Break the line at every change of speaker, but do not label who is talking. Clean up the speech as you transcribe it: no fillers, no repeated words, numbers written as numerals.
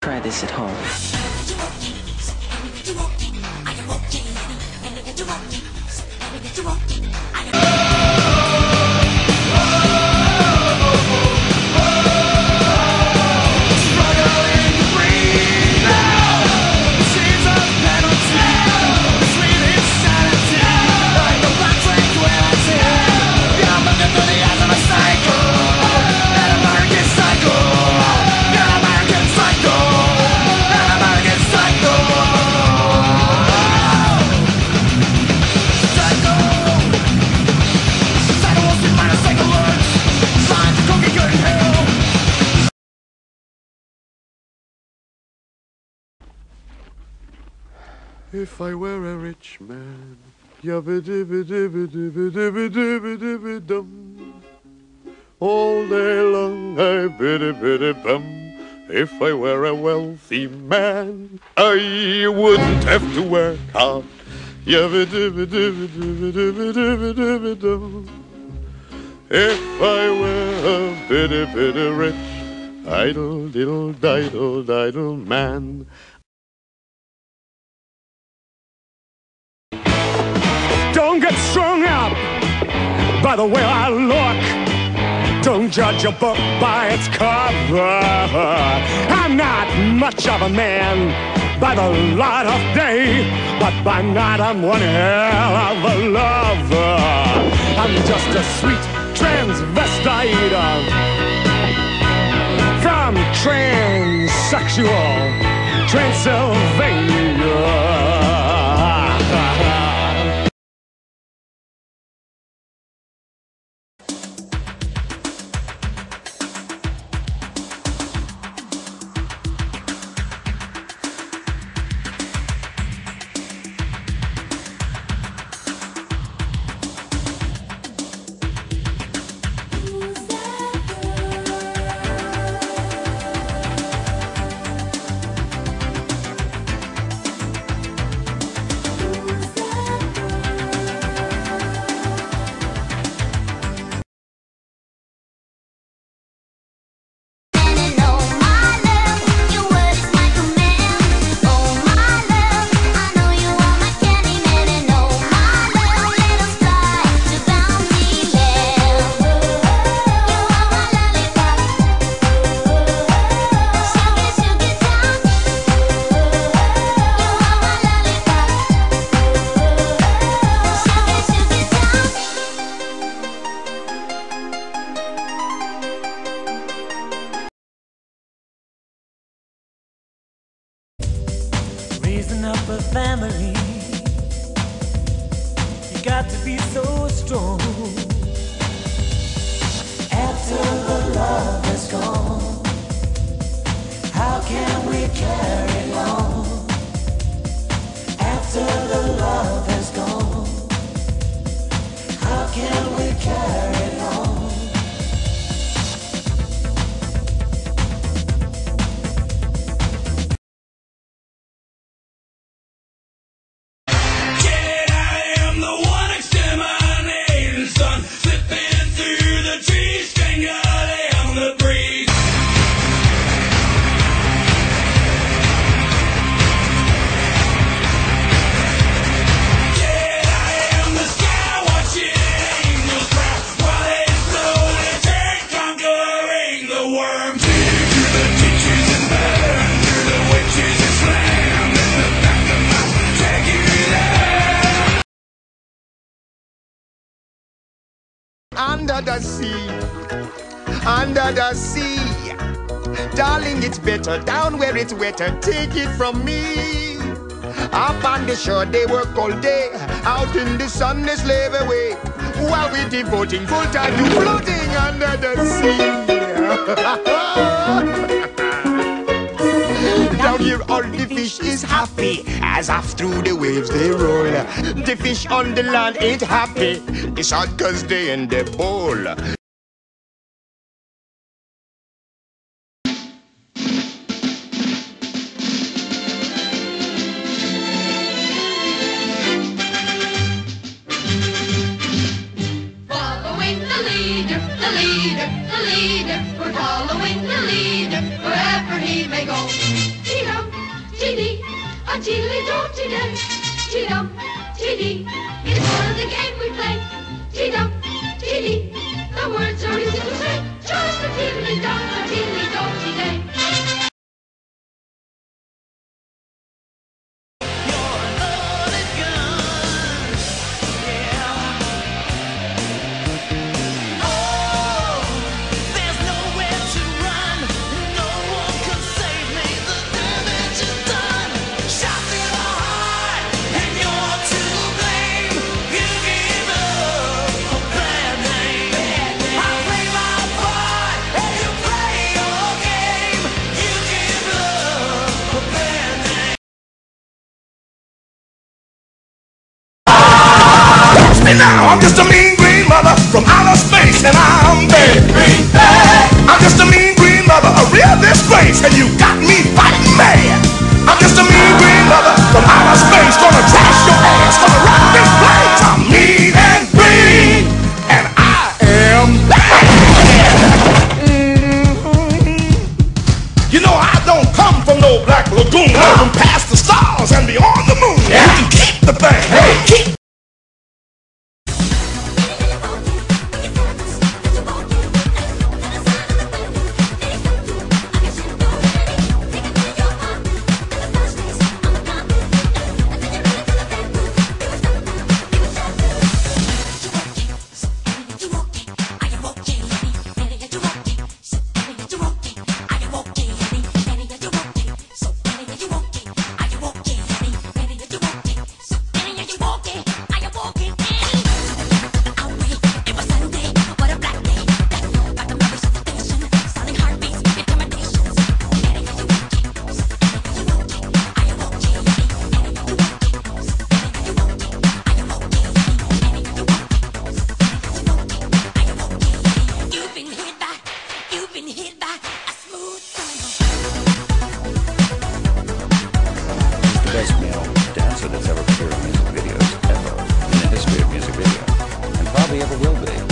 try this at home.
If I were a rich man, all day long I biddy-biddy-bum. If I were a wealthy man, I wouldn't have to work hard. If I were a biddy-biddy rich, idle-diddle-diddle-diddle man,
don't get strung up by the way I look. Don't judge a book by its cover. I'm not much of a man by the light of day, but by night I'm one hell of a lover. I'm just a sweet transvestite from transsexual Transylvania.
Raising up a family, you got to be so strong. After the love is gone, how can we carry on? After the love is gone, how can we carry on?
Under the sea, darling, it's better down where it's wetter. Take it from me. Up on the shore, they work all day. Out in the sun, they slave away, while we're devoting full time to floating under the sea. Down here, all the fish is happy as off through the waves they roll. The fish on the land ain't happy. It's hot 'cause they in the bowl.
We're following the leader wherever he may go.
T-dum, T-dee, it's part of the game we play. T-dum, T-dee, the words are easy to say. Just a tiddly-dum, a tiddly-dum-ty-day.
Now I'm just a mean green mother from outer space, and I'm big green bad. I'm just a mean green mother, a real disgrace, and you got me fighting mad. I'm just a mean green mother from outer space, gonna trash your ass, gonna rock this place. I'm mean and green, and I am bad. You know I don't come from no black lagoon. I'm from past the stars and beyond the moon. You can keep the thing. Hey, keep.
Best male dancer that's ever appeared in music videos ever in the history of music video, and probably ever will be.